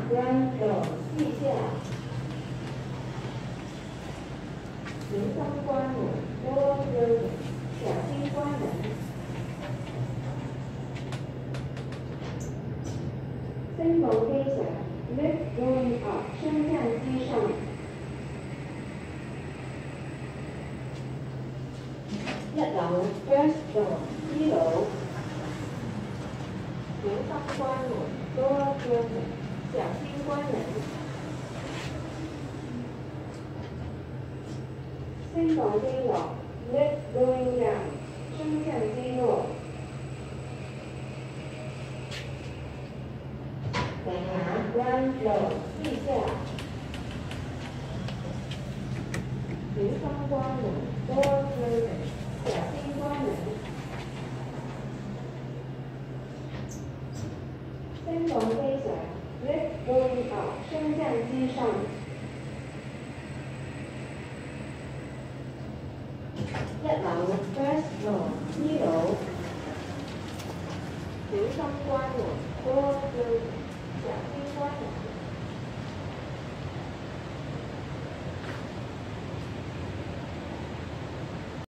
Ground floor 地下。迎风关门 Door closing 小心关门。升楼梯上 Lift going up 升降机上。一樓 First floor 一樓。迎风关门 Door closing 小心关门。升降機落 Lift going down 升降機落。等下 Ground floor 地下。迎风关门 Door closing 小心关门。升降機上 Lift going up 升降機上。一樓 First floor 一樓。迎風關門 Door closing